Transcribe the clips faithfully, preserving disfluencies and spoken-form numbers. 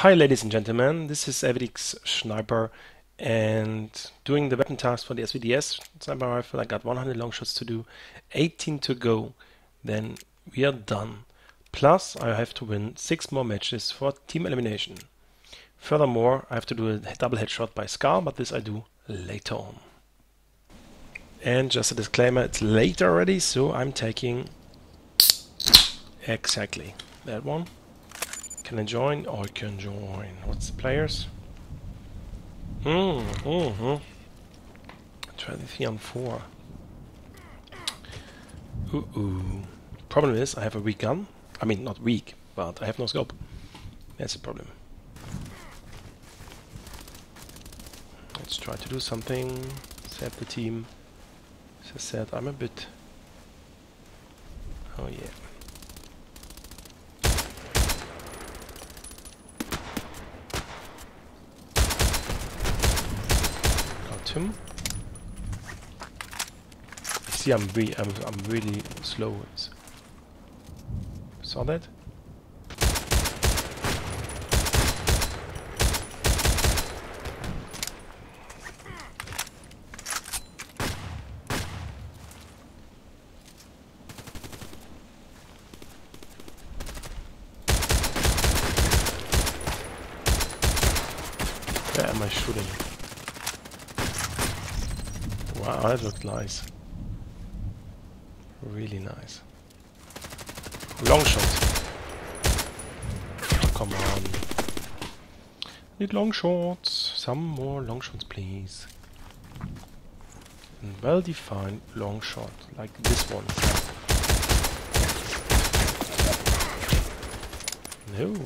Hi ladies and gentlemen, this is Evidix Sniper and doing the weapon task for the S V D S sniper rifle. I got one hundred long shots to do, eighteen to go, then we are done. Plus I have to win six more matches for team elimination. Furthermore, I have to do a double headshot by Scar, but this I do later on. And just a disclaimer, it's late already, so I'm taking exactly that one. Can I join? Oh, I can join. What's the players? Mm, mm-hmm. twenty-three on four. Ooh, ooh. Problem is, I have a weak gun. I mean, not weak, but I have no scope. That's a problem. Let's try to do something. Save the team. As I said, I'm a bit... Oh yeah. Him. You see, I'm, re I'm I'm really slow. Saw that? Where am I shooting? Wow, that looked nice. Really nice. Long shot. Oh, come on. Need long shots. Some more long shots, please. And well-defined long shot, like this one. Nope.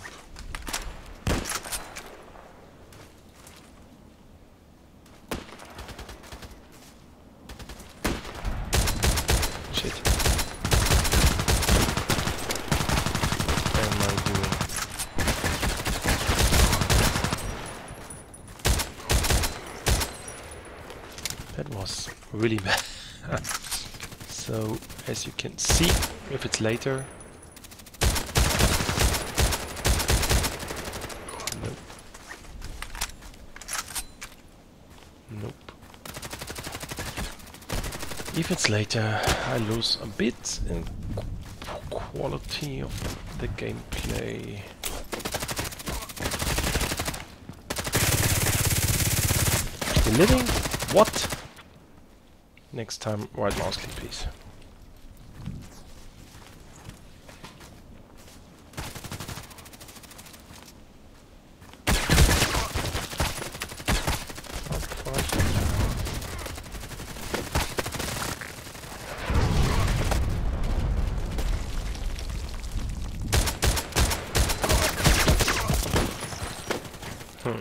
That was really bad. So, as you can see, if it's later... Nope. Nope. If it's later, I lose a bit in quality of the gameplay. The living? What? Next time, right mouse click, please. Hmm.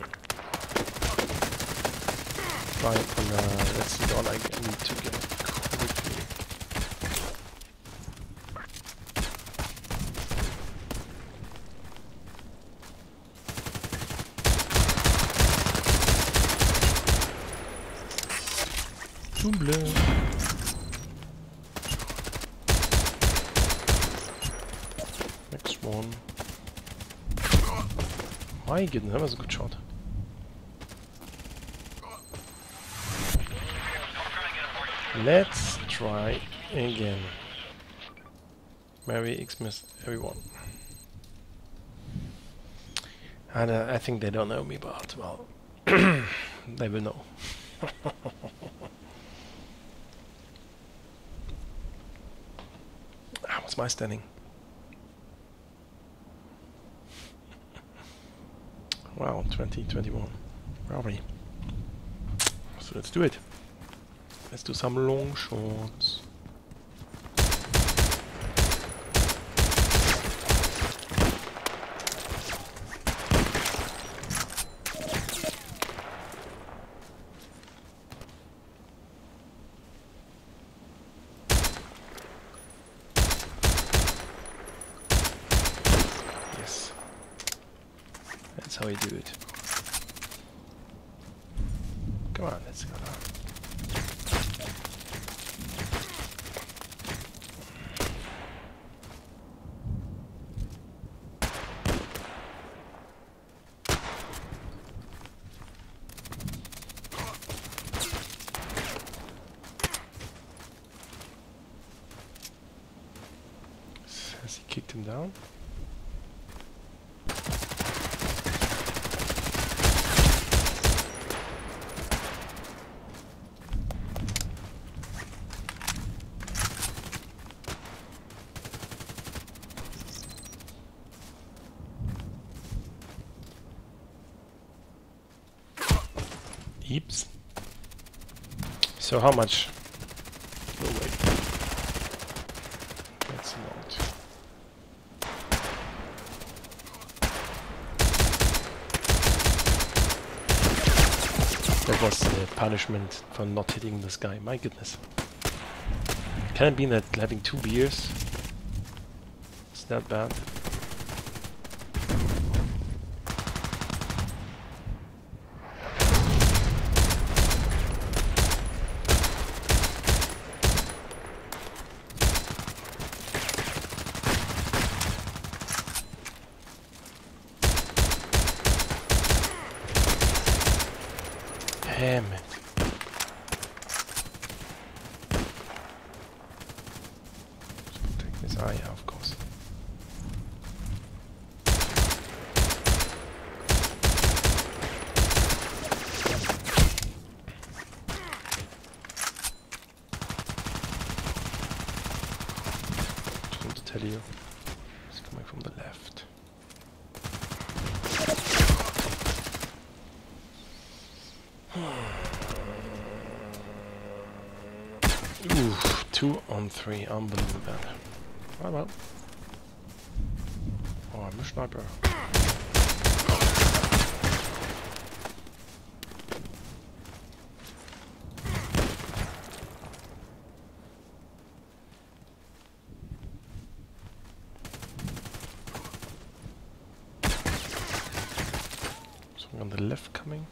Right, and, uh, that's the all I need to get quickly. Double. Next one. My goodness, that was a good shot. Let's try again. Merry Xmas, everyone. And uh, I think they don't know me, but well, they will know. Ah, what's my standing? Wow, twenty, twenty-one. Where are we? So let's do it. Let's do some long shots. Yes. That's how you do it. Come on, let's go now. him down. Eeps. So how much? Oh wait. That's a lot. That was the punishment for not hitting this guy. My goodness. Can it be that having two beers is that bad? Damn it. So take this eye out, of course. Just want to tell you, it's coming from the left. Ooh, two on three, unbelievable. Oh well. Oh, I'm a sniper. Something on the left coming.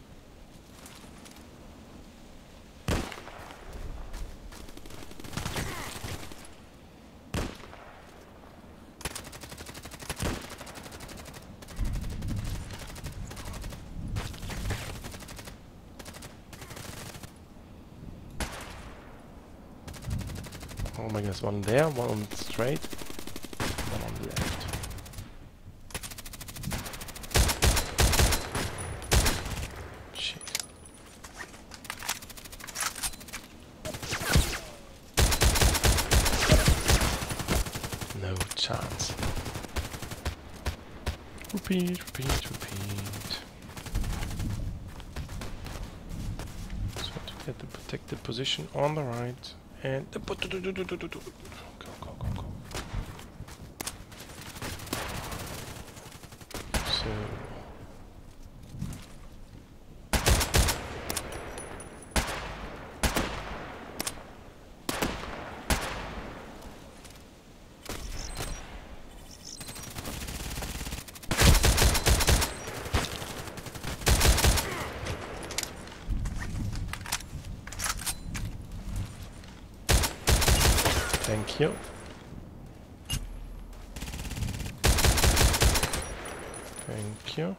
Oh my goodness, one there, one on the straight, one on the left. Shit. No chance. Repeat, repeat, repeat. So to get the protected position on the right. And the go, go, go, go. So thank you. Thank you.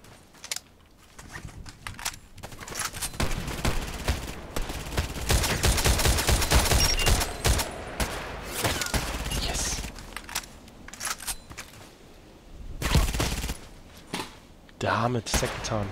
Yes. Damn it, second time.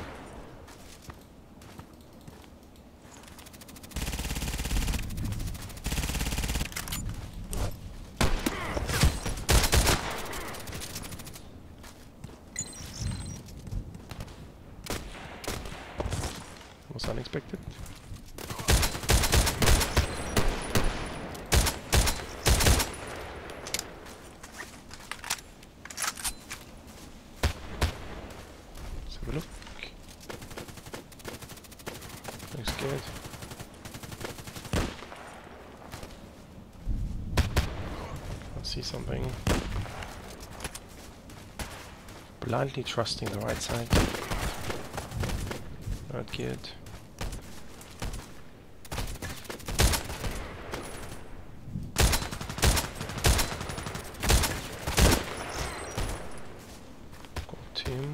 Was unexpected. Let's have a look. Looks good. I see something. Blindly trusting the right side. Not good. Him.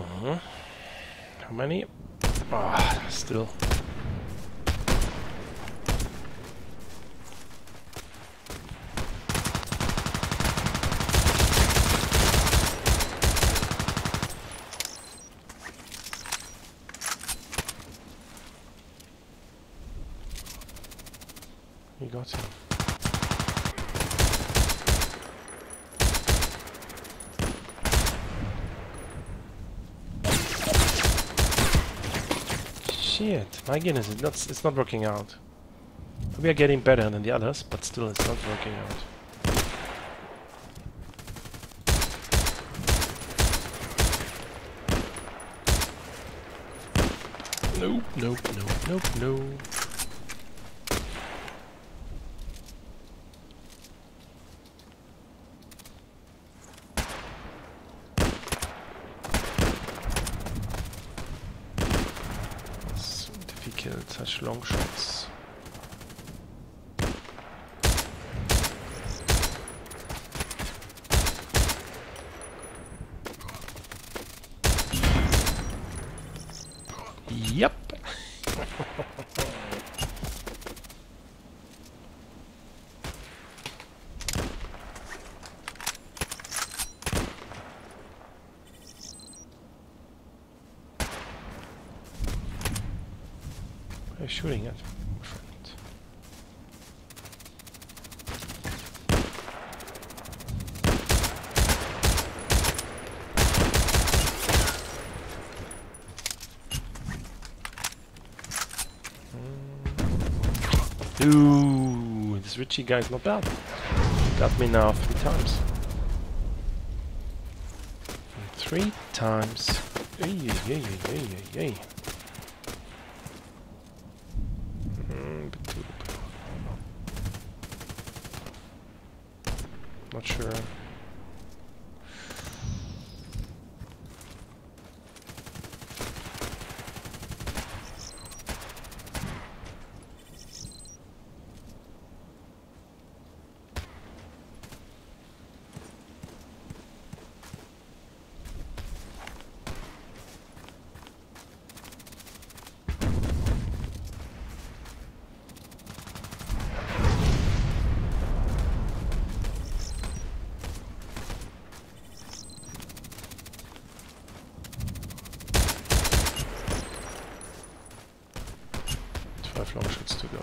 Uh-huh. How many? Ah, oh, still. You got him. Shit, my goodness, it's not, it's not working out. We are getting better than the others, but still it's not working out. Nope, nope, nope, nope, nope. It's difficult, such long shots. Yep. What are you shooting at, my friend? Ooh, this Richie guy is not bad. Got me now three times. Three times. Ay, ay, ay, ay, ay, ay. Mm, not sure. Five long shots to go.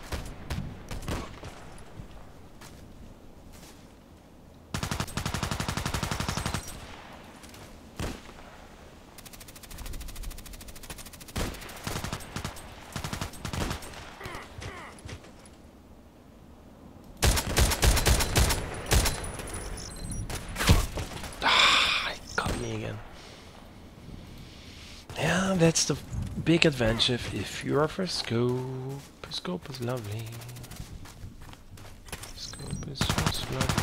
Ah, it got me again. Yeah, that's the big advantage if you're a for scope. Scope is lovely. Scope is just lovely.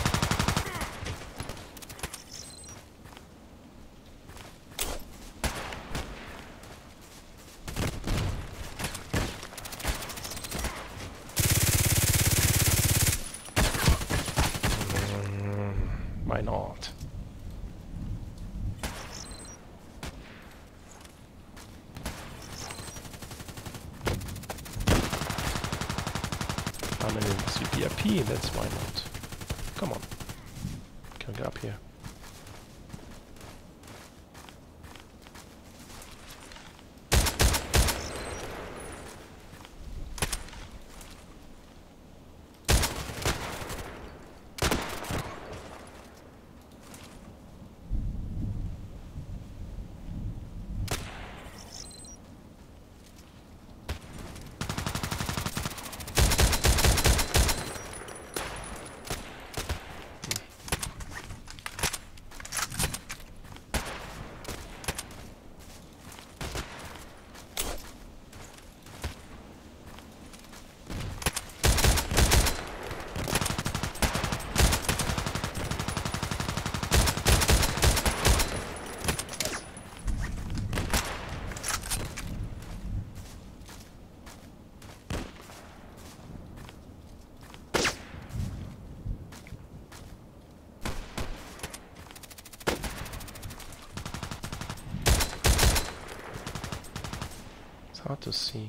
Mm, why not? I'm in C P I P, that's why not. Come on. Can I get up here? hard to see.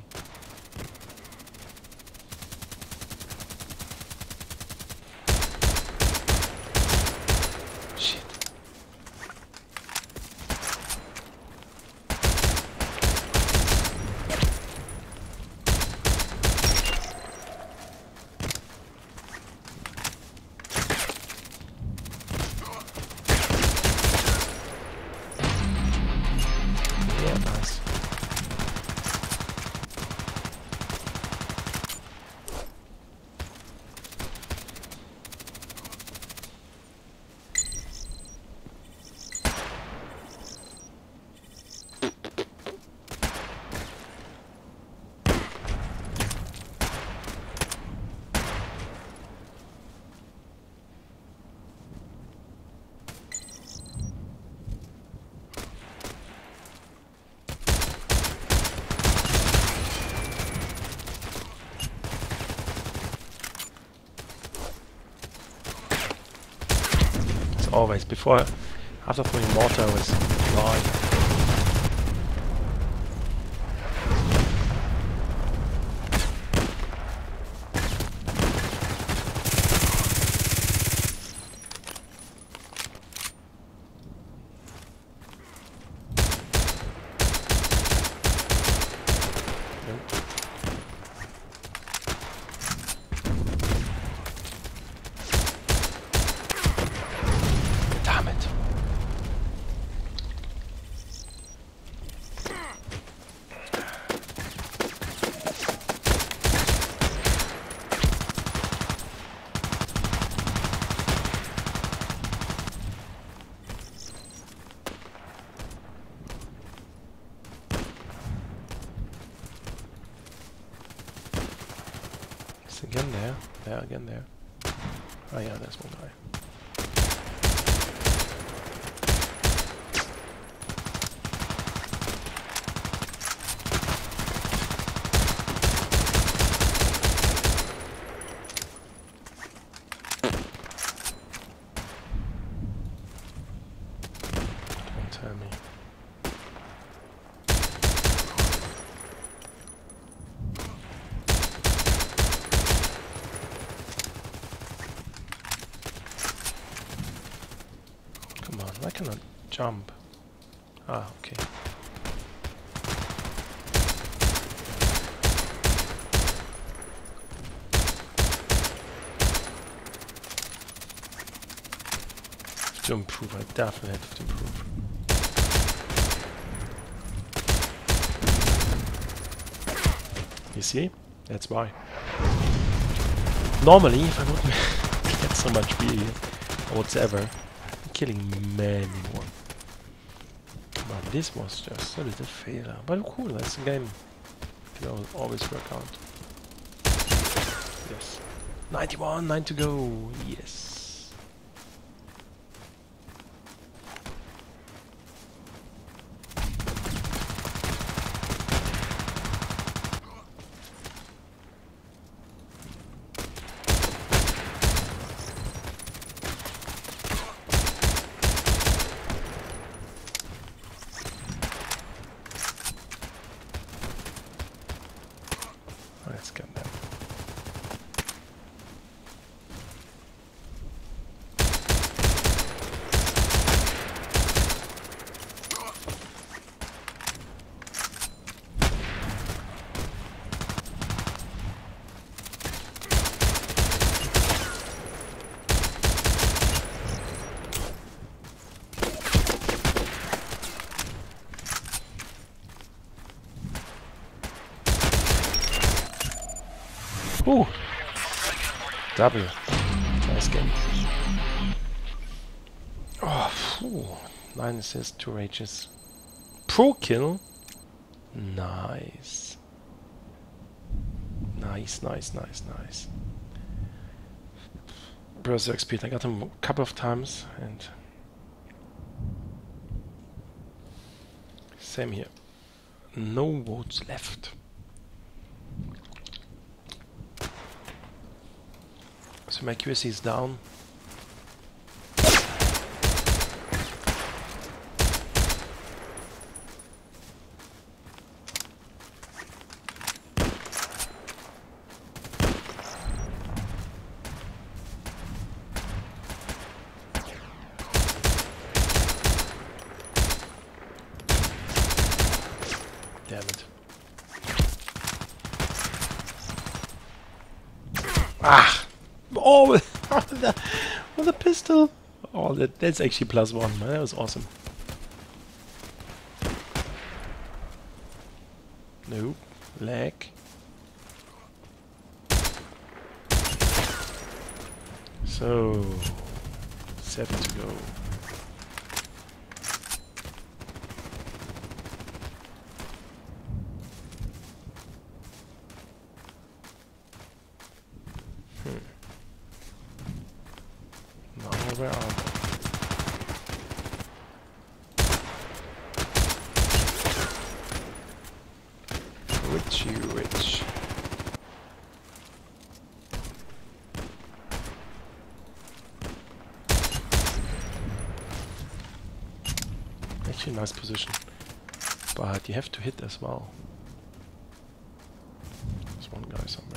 Shit. Yeah, nice. Always before, after throwing mortar, I was dry. Again there, there, again there. Oh yeah, there's one guy. Don't tell me. I cannot jump. Ah, okay. Have to improve, I definitely have to improve. You see? That's why. Normally, if I wouldn't get so much beer or whatever, killing many more. But this was just a little failure. But cool, that's a game. Can always work out. Yes. ninety-one, nine to go. Yes. Let's get that. Ooh! Double. Nice game. Oh, phew. Nine assists, two rages. Pro kill? Nice. Nice, nice, nice, nice. Berserk speed. I got him a couple of times and same here. No votes left. So my accuracy is down. Damn it. Ah! Oh, with the, with the pistol! Oh, that, that's actually plus one, man. That was awesome. Nope. Lag. So, seven to go. Hmm. Now where are they? Richie Rich. Actually, nice position, but you have to hit as well. There's one guy somewhere.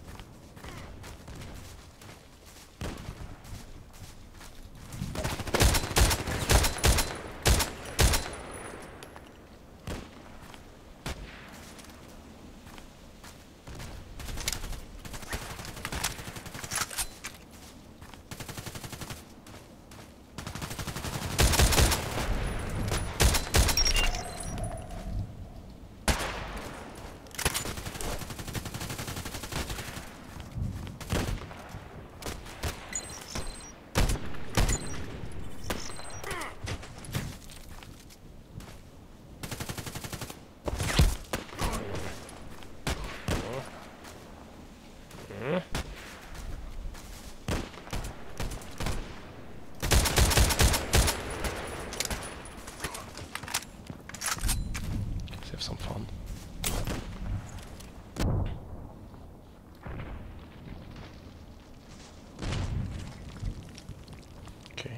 Let's have some fun. Okay.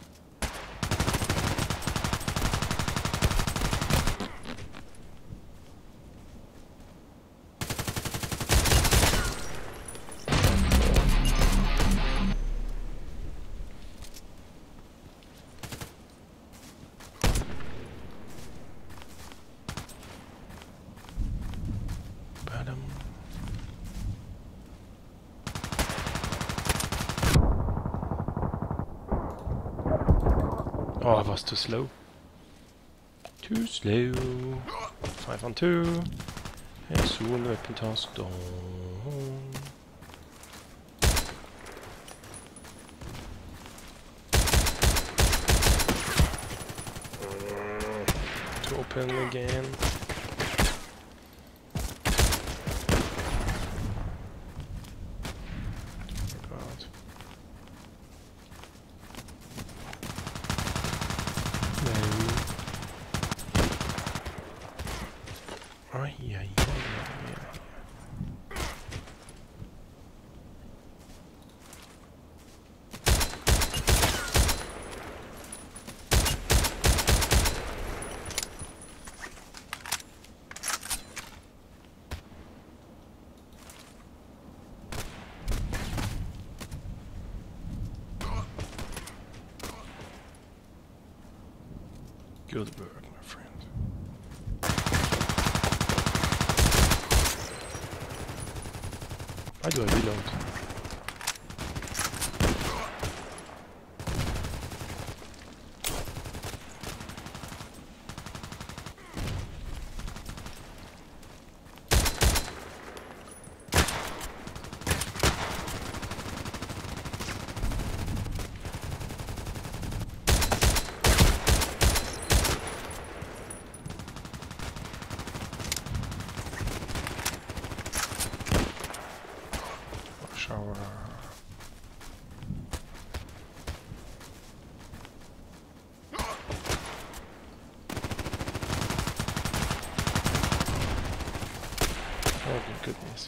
Oh, I was too slow. Too slow. Five on two. And soon weapon task done. To open again. Ay, ay, ay, ay, ay. Good work, my friend. Why do I reload? Shower. Oh, good goodness.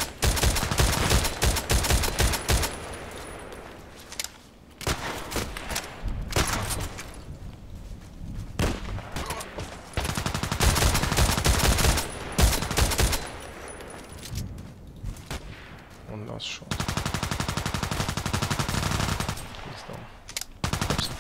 One last shot. Please don't. Oops.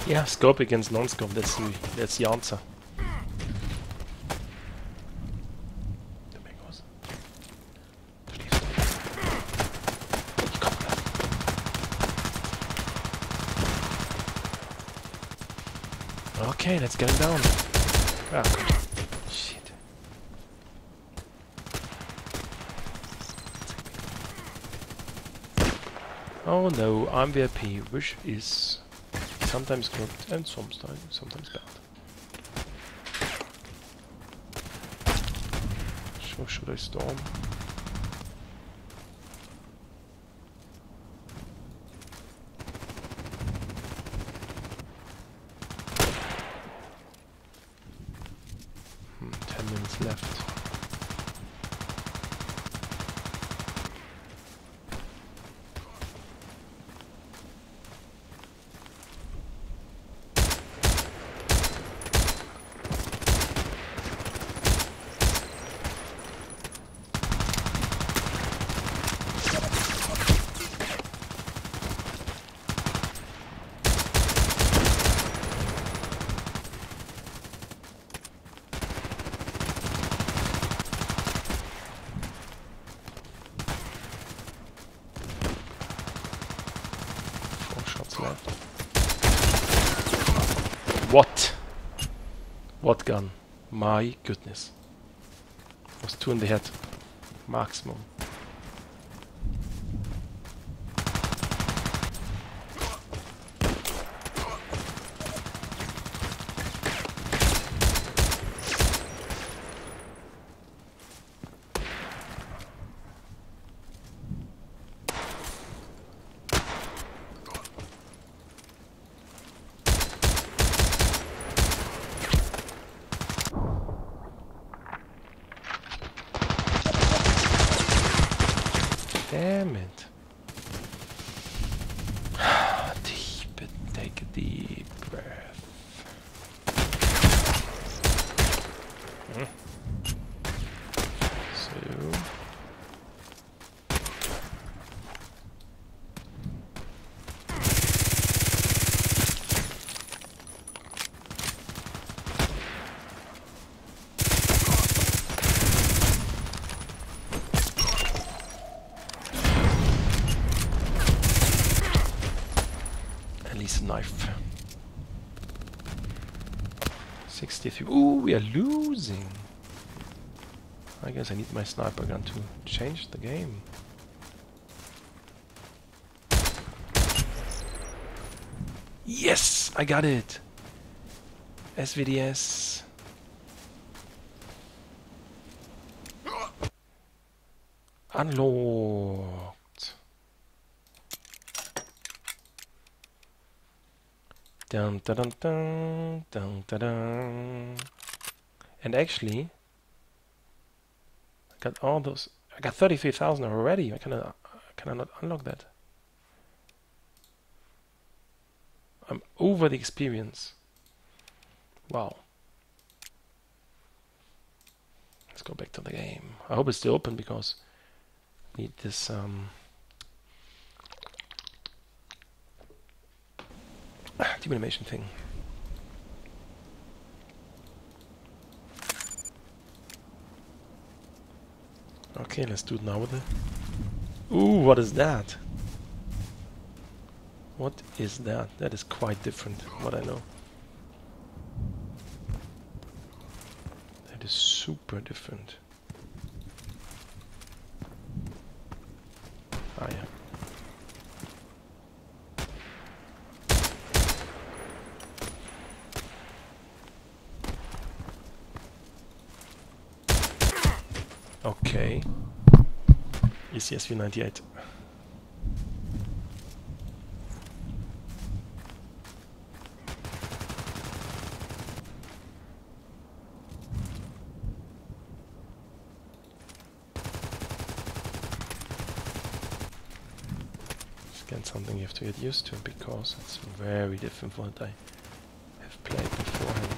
Yeah, scope against non-scope, that's the, that's the answer. Okay, let's get him down. Ah, come on. Shit. Oh no, I'm V I P, which is sometimes good and sometimes sometimes bad. So should I storm? Hmm, ten minutes left. Left. What? What gun? My goodness. Was two in the head. Maximum. Damn it. Deep, take a deep breath. Hmm. So. Knife. sixty-three. Ooh, we are losing. I guess I need my sniper gun to change the game. Yes, I got it. S V D S. Unlocked. Dun, dun, dun, dun, dun, dun, dun. And actually, I got all those. I got thirty-three thousand already. I cannot, can I not unlock that? I'm over the experience. Wow. Let's go back to the game. I hope it's still open because I need this. Um, Team animation thing. Okay, let's do it now with it. Ooh, what is that? What is that? That is quite different from what I know. That is super different. Ah, yeah. Okay. E C S V ninety-eight. Again, something you have to get used to because it's very different from what I have played beforehand.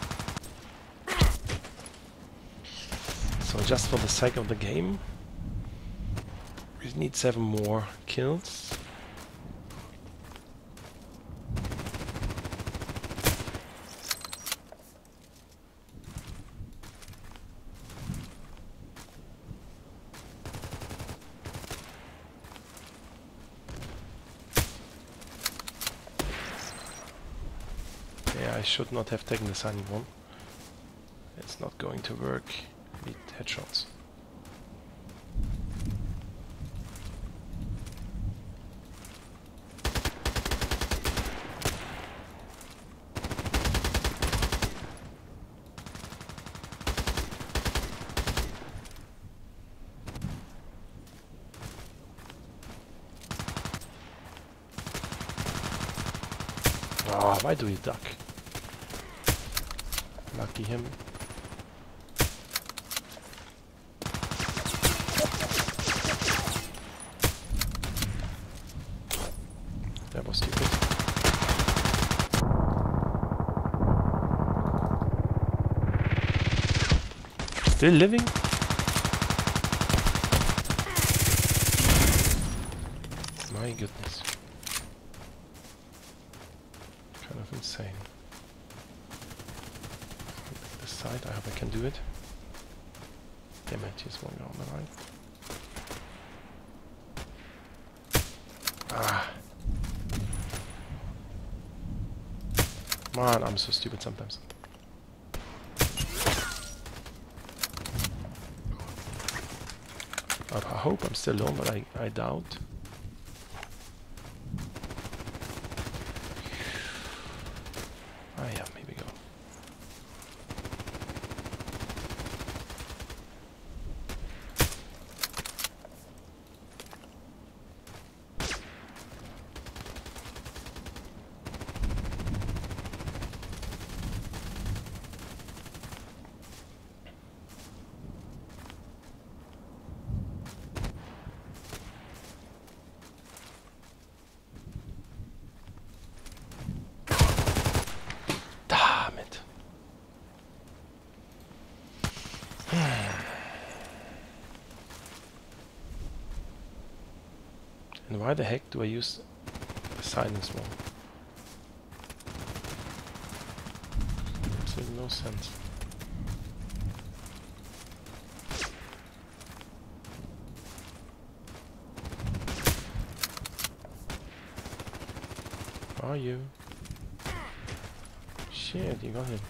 So just for the sake of the game, We need seven more kills. Yeah, I should not have taken the silent one. It's not going to work. Need headshots. Oh, why do you duck? Lucky him. That was stupid. Still living? My goodness. Kind of insane. This side, I hope I can do it. Damn it, here's one guy on the right. Ah. Man, I'm so stupid sometimes. I hope I'm still alone, but I, I doubt. Ah yeah, here we go. And why the heck do I use the silence one? Absolutely no sense. Are you? Shit, you got him.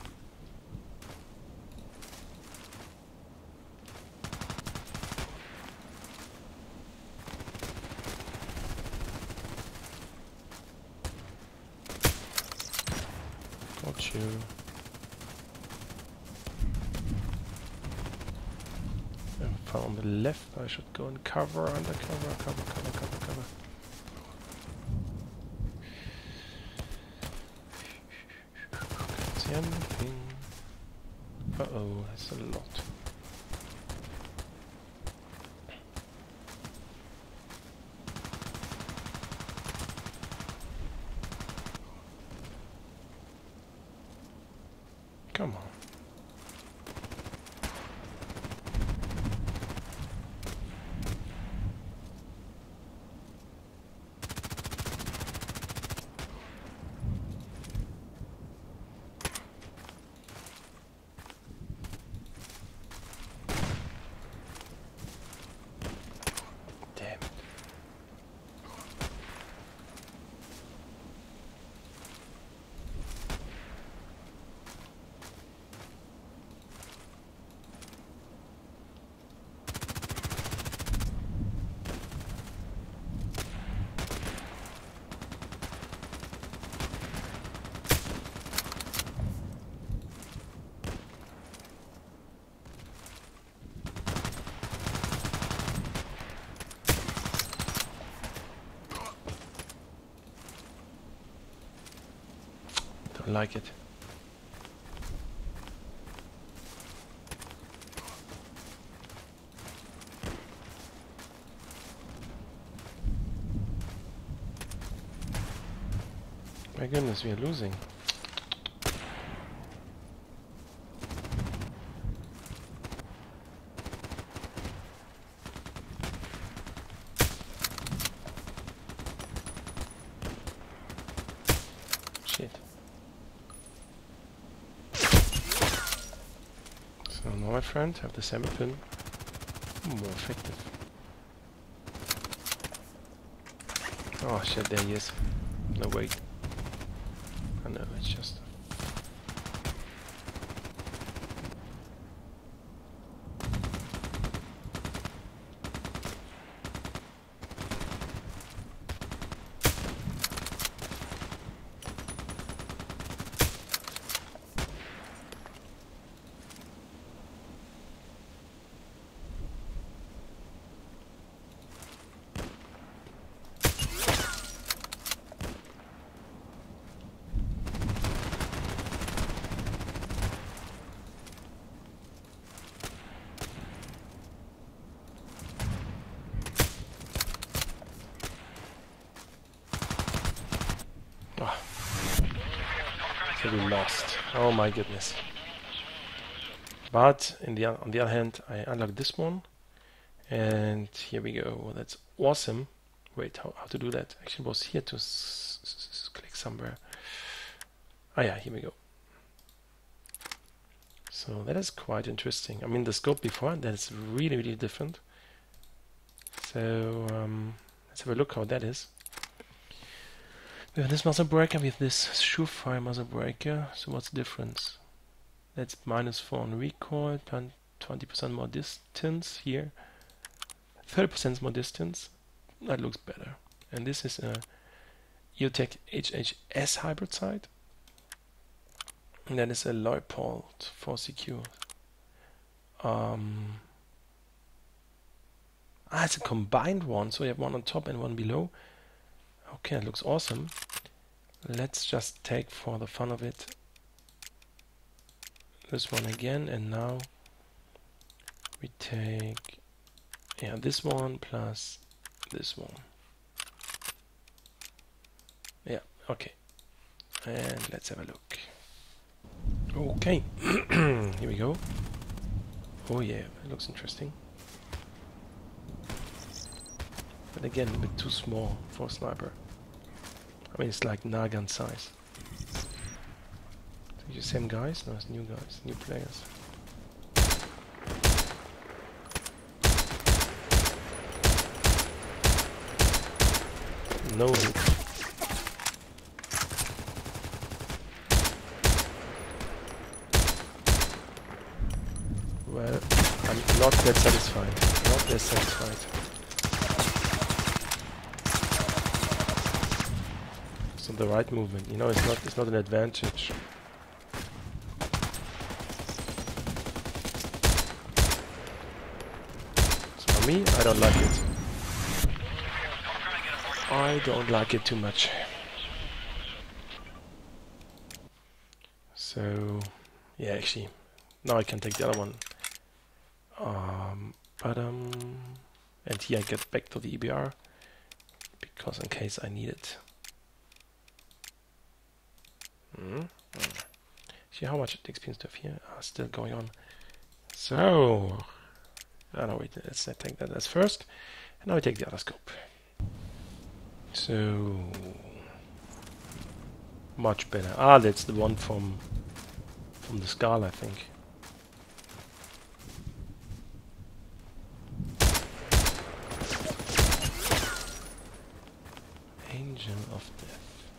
Got you. If I'm on the left, I should go and cover, under cover, cover, cover, cover, cover. Can't see anything. Uh oh, that's a lot. Come on. Damn it. Don't like it. My goodness, we are losing. Shit. So now, my friend, have the same weapon. More effective. Oh shit, there he is. No, wait. I know, it's just... Oh. So we lost. Oh my goodness. But in the on the other hand, I unlocked this one, and here we go. That's awesome. Wait, how, how to do that? Actually, it was here to s s click somewhere. Ah yeah, here we go. So that is quite interesting. I mean, the scope before that is really really different. So um, let's have a look how that is. We have this muzzle breaker, we have this Surefire muzzle breaker. So what's the difference? That's minus four on recoil, twenty percent more distance here, thirty percent more distance. That looks better. And this is a EOTech H H S hybrid sight. And that is a Leupold four C Q. Um, ah, it's a combined one, so you have one on top and one below. Okay, it looks awesome. Let's just take, for the fun of it, this one again, and now we take yeah this one plus this one. Yeah, okay. And let's have a look. Okay, here we go. Oh yeah, it looks interesting. But again, a bit too small for a sniper. I mean, it's like Nagant size. So the same guys? No, it's new guys, new players. No hit. Well, I'm not that satisfied. Not that satisfied. It's not the right movement. You know, it's not. It's not an advantage. So for me, I don't like it. I don't like it too much. So, yeah, actually, now I can take the other one. Um, but um, and here I get back to the E B R because in case I need it. Mm. Mm. See how much experience stuff here are still going on. So, oh no, wait, let's take that as first, and now we take the other scope. So, much better. Ah, that's the one from from the Skull, I think. Angel of Death.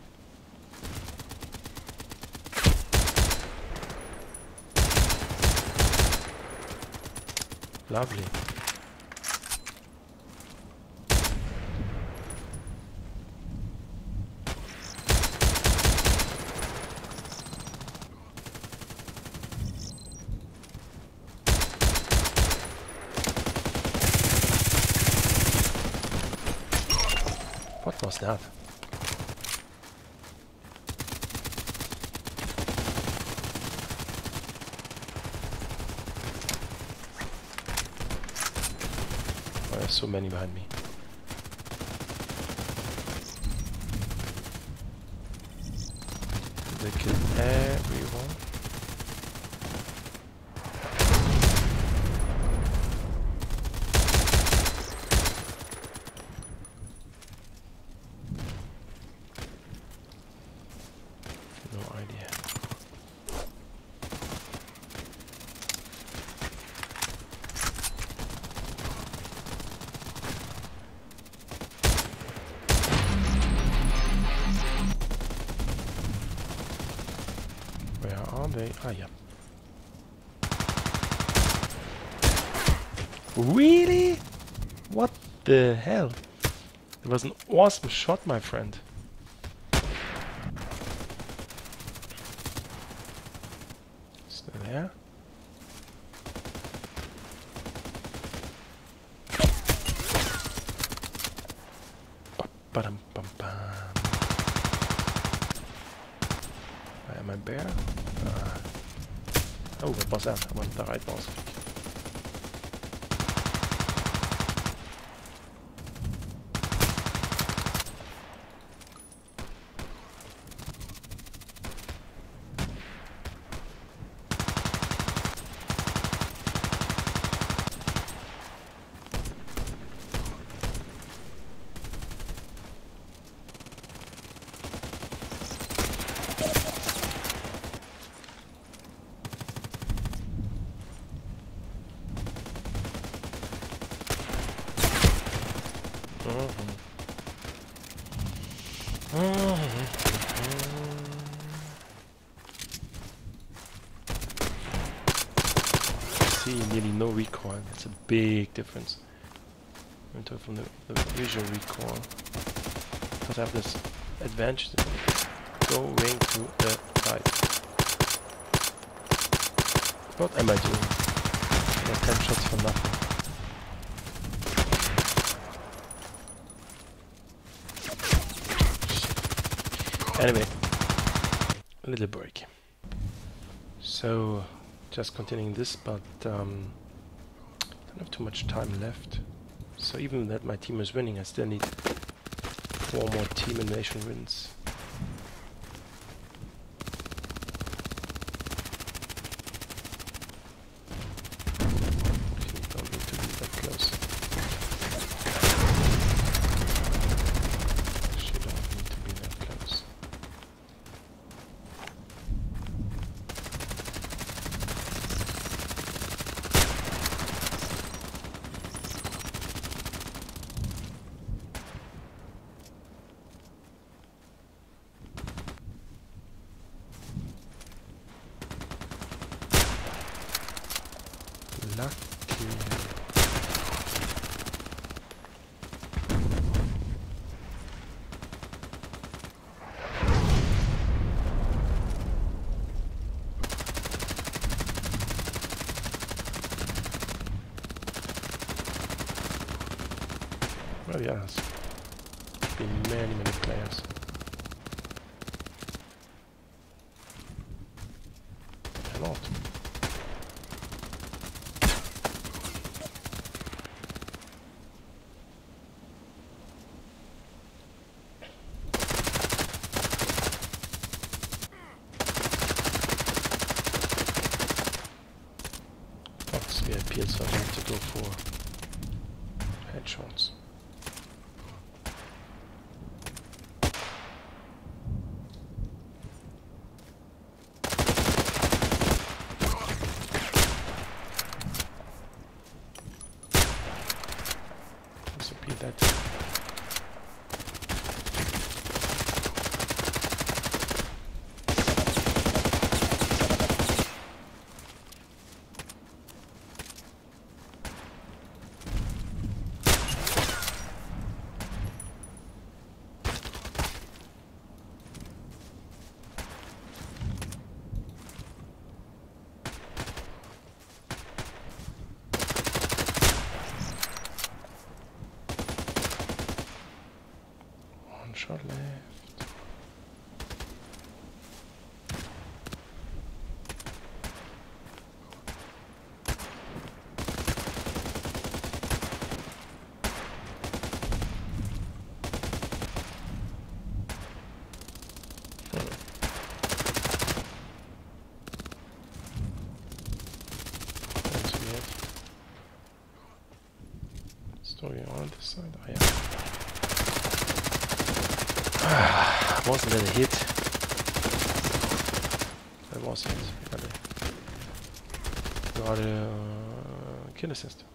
Lovely. What was that? Oh, there's so many behind me. They kill everyone. Where are they? Ah, yeah. Really? What the hell? It was an awesome shot, my friend. Still there? Ba-dum bum bum. Where am I bear? Uh, oh, wat was dat? I went the right mouse click. See, nearly no recoil. That's a big difference. Into from the, the visual recoil. Because I have this advantage going to the right. What am I doing? I got ten shots for nothing. Anyway, a little break. So, just continuing this, but um, I don't have too much time left. So even that my team is winning, I still need four more team elimination wins. Okay, don't need to be that close. Actually, don't need to be that close. Lucky. Well, yes. Been many, many players. A lot. V I P, so I have to go for headshots. Let's repeat that. Shot left. That's weird. Story on this side. Oh, yeah. Wasn't that a hit? That was a hit. Got a, got a uh, kill assist.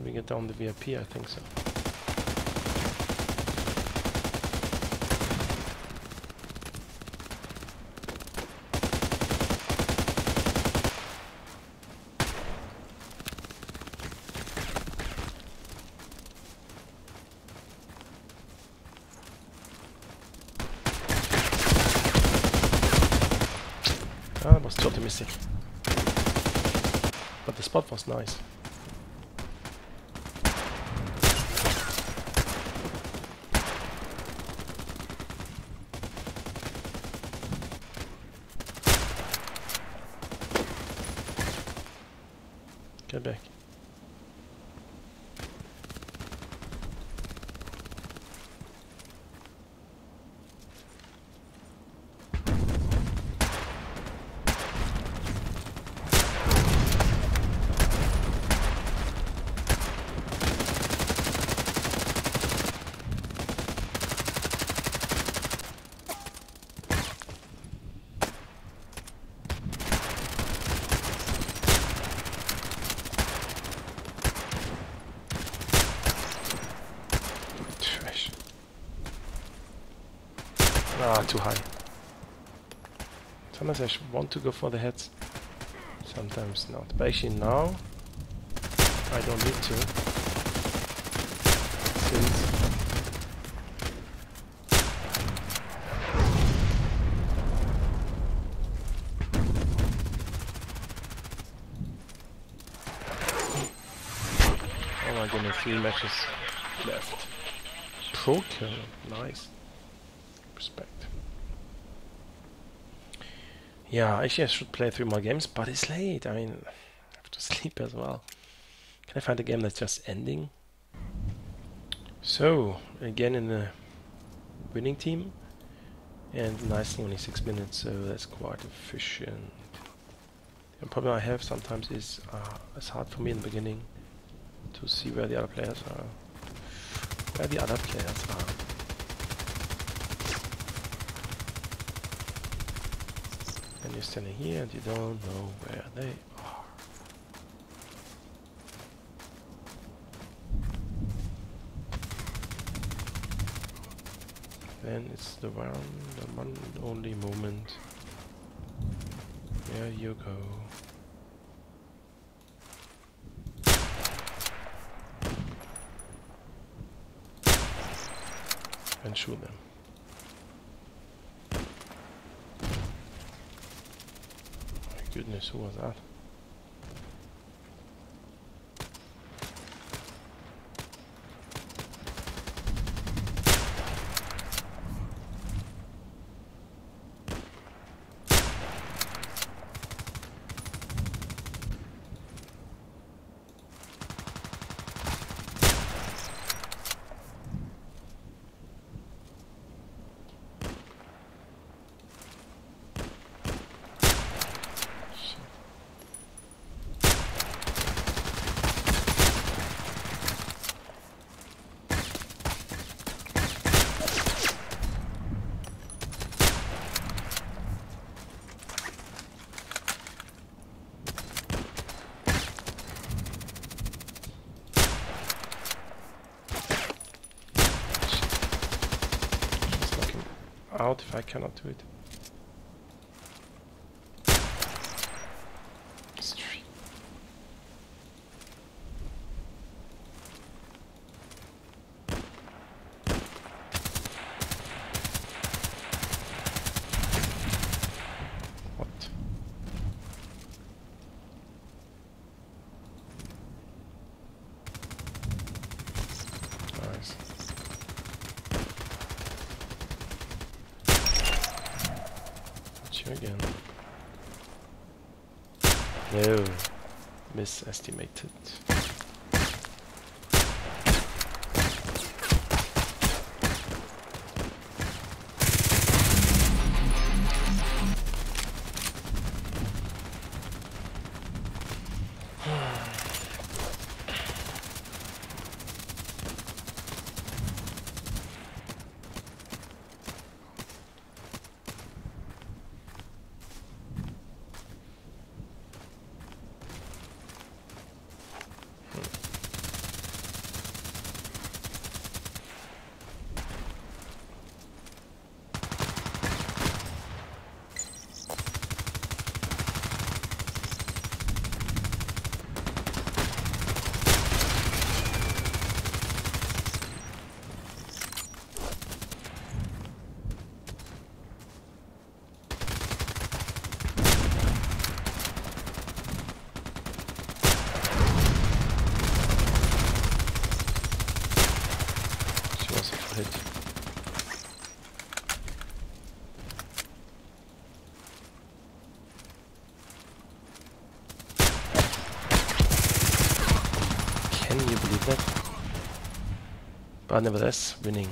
we get down the V I P? I think so. Ah, that was totally missing. But the spot was nice. Get back. Ah, too high. Sometimes I want to go for the heads, sometimes not. But actually now, I don't need to. Since oh my goodness, three matches left. Pro kill, nice. Respect. Yeah, actually I should play three more games, but it's late. I mean, I have to sleep as well. Can I find a game that's just ending? So, again in the winning team. And nicely only six minutes, so that's quite efficient. The problem I have sometimes is uh, it's hard for me in the beginning to see where the other players are. Where the other players are. And you're standing here and you don't know where they are. Then it's the one, the one only moment. There you go. And shoot them. Goodness, who was that? Out if I cannot do it. Street. What? Nice. Again. No, misestimated. it. But nevertheless, winning.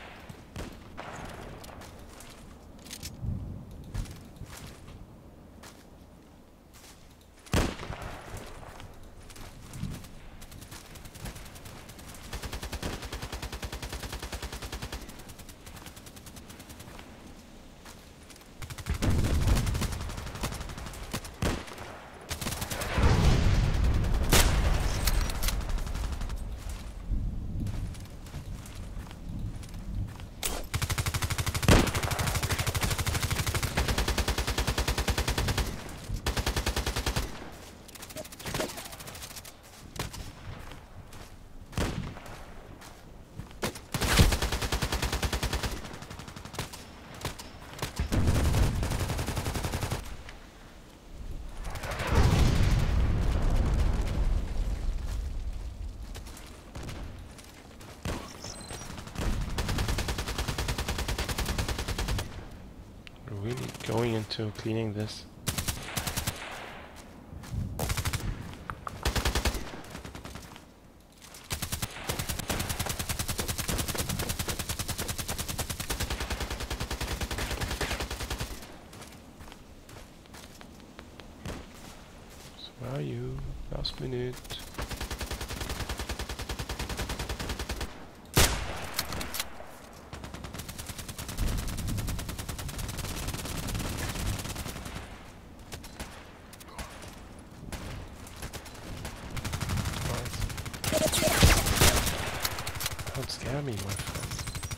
Really going into cleaning this. So where are you? Last minute. Don't scare me, my friend.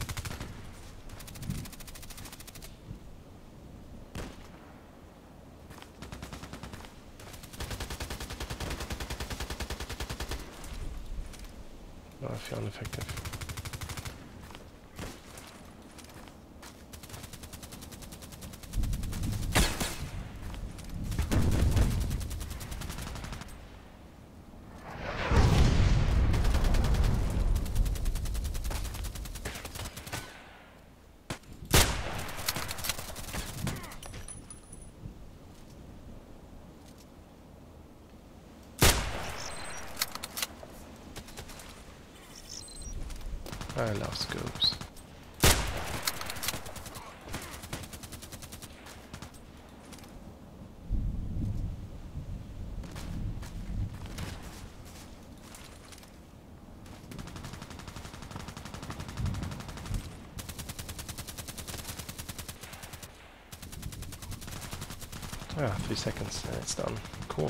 Oh, I feel ineffective. I love scopes. Ah, three seconds and it's done. Cool.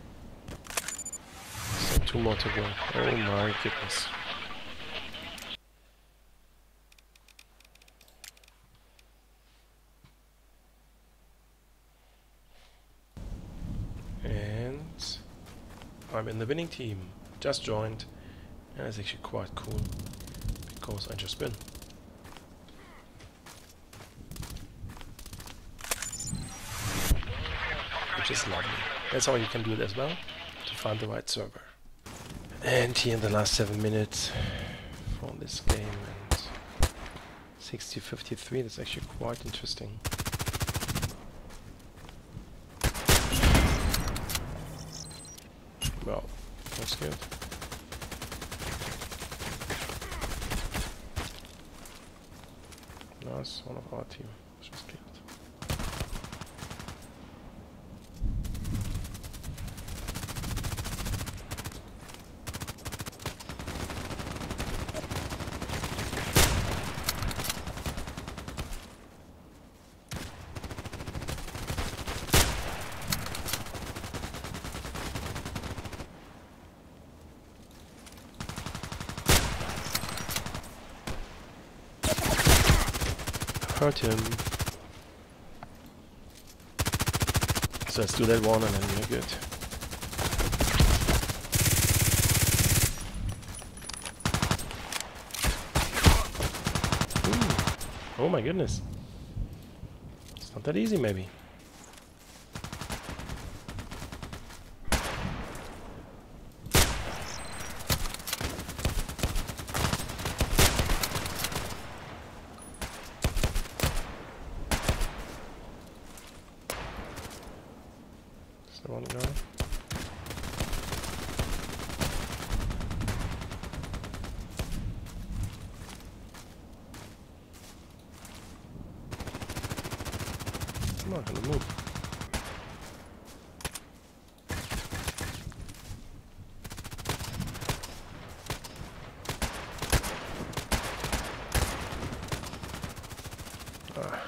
So two more to go. Oh my goodness. And I'm in the winning team. Just joined. And it's actually quite cool because I just win. Which is lovely. That's how you can do it as well, to find the right server. And here in the last seven minutes for this game, and sixty fifty-three, that's actually quite interesting. Well, that's good. Nice, one of our team was just killed. Hurt him. So let's do that one and then we're good. Ooh. Oh my goodness. It's not that easy maybe. One guy. not gonna move. Ah.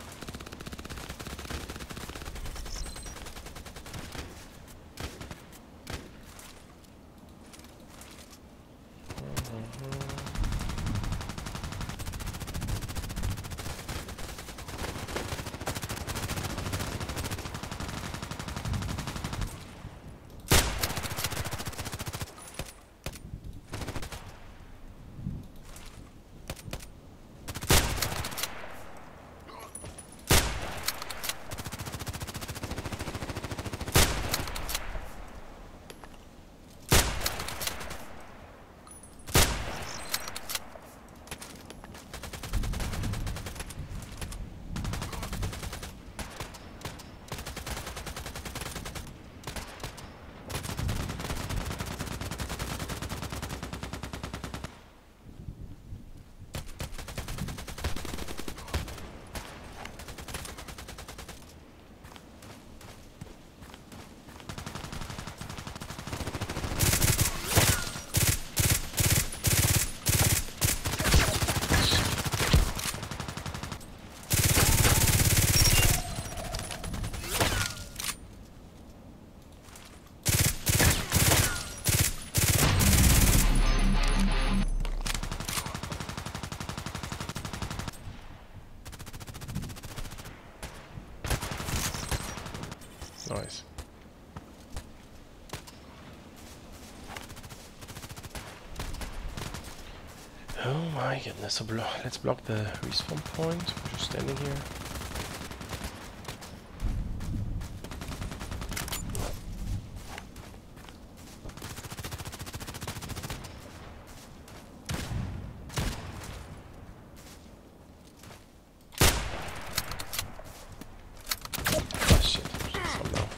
Nice. Oh my goodness, so blo let's block the respawn point. We're just standing here. Oh shit, some now.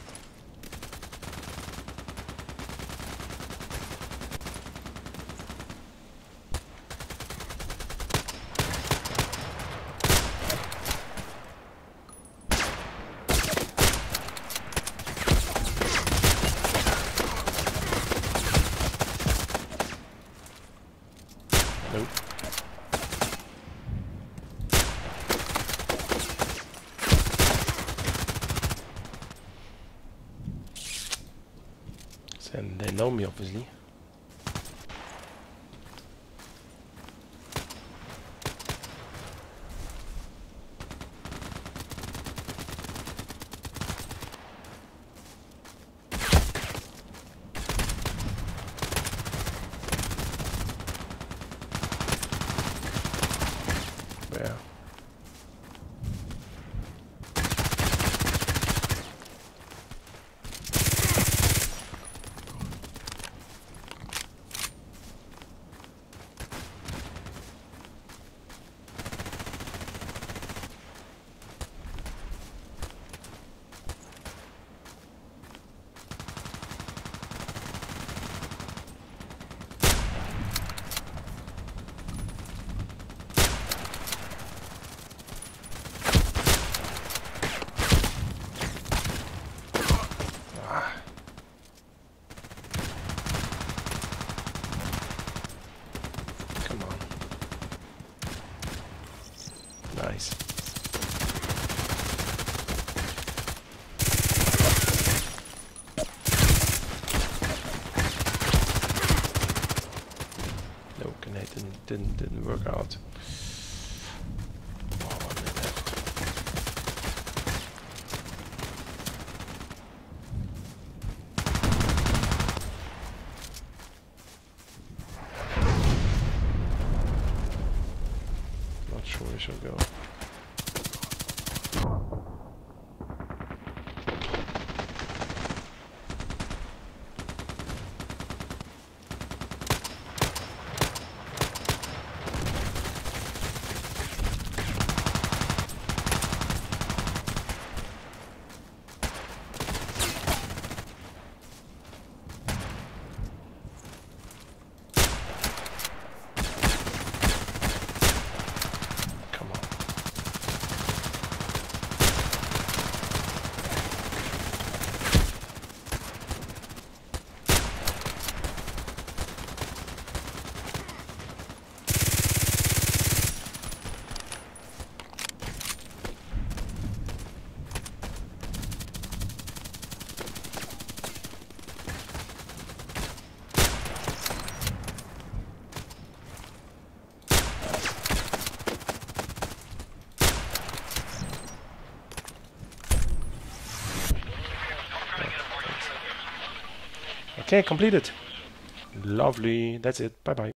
Nope. And they know me, obviously. Where? Nice. No, grenade didn't didn't didn't work out. Oh, one minute left. Not sure where I should go. Come on. Okay, completed. Lovely. That's it. Bye bye.